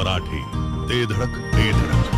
मराठी, ते धडक ते धडक.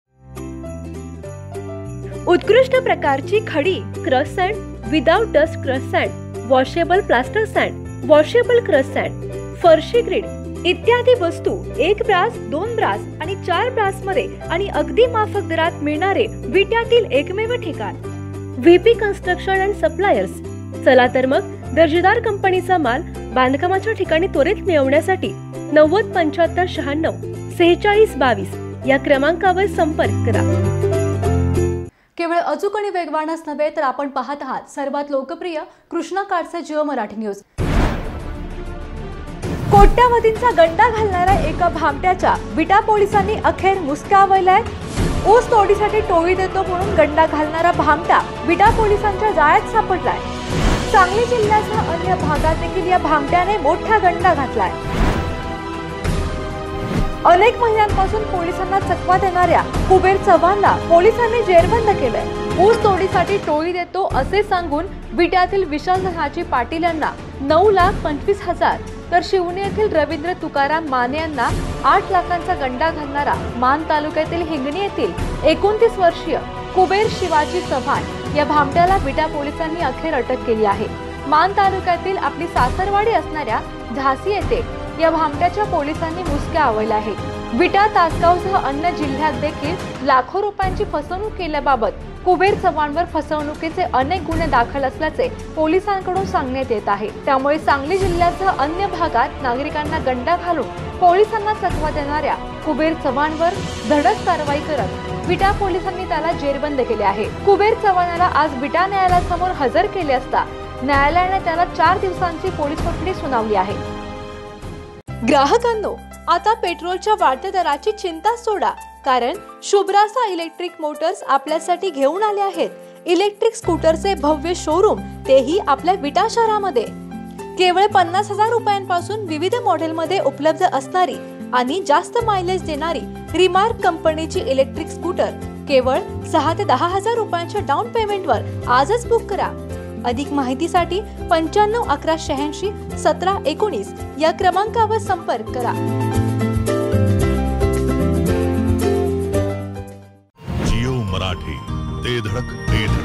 उत्कृष्ट प्रकारची खडी crush sand, without dust crush sand, washable plaster sand, washable crush sand, फरशी ग्रीड इत्यादी वस्तू 1 ब्रास, 2 ब्रास आणि 4 ब्रास मध्ये आणि अगदी माफक दरात मिळणारे विट्यातील एकमेव ठिकाण व्हीपी कन्स्ट्रक्शन अँड सप्लायर्स. चला तर मग दर्जेदार कंपनीचा माल बांधकामाच्या ठिकाणी त्वरित मिळवण्यासाठी 90 75 96 46 22 या क्रमांकावर संपर्क करा. केवळ अचूक आणि वेगवानच नव्हे तर आपण पाहत आहात सर्वात लोकप्रिय कृष्णा काळचे जिओ मराठी न्यूज. कोट्यावधींचा गंडा घालणाऱ्या एका भामट्याच्या विटा पोलिसांनी अखेर मुसकावलाय. ऊस तोडीसाठी टोळी देतो म्हणून गंडा घालणारा भामटा विटा पोलिसांच्या जाळ्यात सापडलाय. सांगली जिल्ह्यासह अन्य भागात देखील या भामट्याने मोठा गंडा घातलाय. अनेक महिन्यांपासून पोलिसांना चकवा देणाऱ्या कुबेर चव्हाणला पोलिसांनी जेरबंद केलंय. ऊस तोडीसाठी टोळी देतो असे सांगून विट्यातील विशाल धनाजी पाटील यांना 9,25,000 तर शिवणी येथील रवींद्र तुकाराम माने यांना 8 लाखांचा गंडा घालणारा मान तालुक्यातील हिंगणी येथील 29 वर्षीय कुबेर शिवाजी चव्हाण या भामट्याला विटा पोलिसांनी अखेर अटक केली आहे. मान तालुक्यातील आपली सासरवाडी असणाऱ्या झासी येथे या भामट्याच्या पोलिसांनी मुसक्या आवळल्या आहे. विटा, तासगावसह अन्य जिल्ह्यात देखील लाखो रुपयांची फसवणूक केल्याबाबत कुबेर चव्हाणवर फसवणुकीचे अनेक गुन्हे दाखल असल्याचे पोलिसांकडून सांगण्यात येत आहे. त्यामुळे सांगली जिल्ह्यासह अन्य भागात नागरिकांना गंडा घालून पोलिसांना चकवा देणाऱ्या कुबेर चव्हाणवर धडक कारवाई करत विटा पोलिसांनी त्याला जेरबंद केले आहे. कुबेर चव्हाणाला आज विटा न्यायालयासमोर हजर केले असता न्यायालयाने त्याला 4 दिवसांची पोलीस कोठडी सुनावली आहे. ग्राहकांनो, आता पेट्रोलच्या वाढत्या दराची चिंता सोडा, कारण शुभ्रासा इलेक्ट्रिक मोटर्स आपल्यासाठी घेऊन आले आहेत इलेक्ट्रिक स्कूटरचे भव्य शोरूम, तेही आपल्या विटा शहरामध्ये. केवळ 50,000 रुपयांपासून विविध मॉडेलमध्ये उपलब्ध असणारी आणि जास्त मायलेज देणारी रिमार्क कंपनीची इलेक्ट्रिक स्कूटर केवळ 6 ते 10,000 रुपयांच्या डाऊन पेमेंटवर आजच बुक करा. अधिक माहितीसाठी 95 11 86 17 19 या क्रमांकावर संपर्क करा. जिओ मराठी, ते धडक ते धडक.